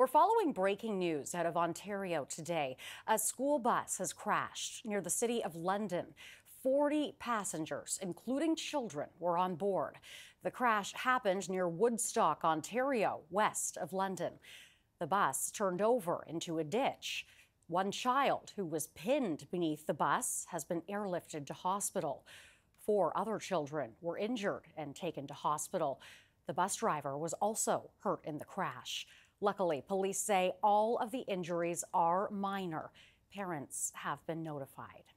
We're following breaking news out of Ontario today. A school bus has crashed near the city of London. 40 passengers, including children, were on board. The crash happened near Woodstock, Ontario, west of London. The bus turned over into a ditch. One child who was pinned beneath the bus has been airlifted to hospital. 4 other children were injured and taken to hospital. The bus driver was also hurt in the crash. Luckily, police say all of the injuries are minor. Parents have been notified.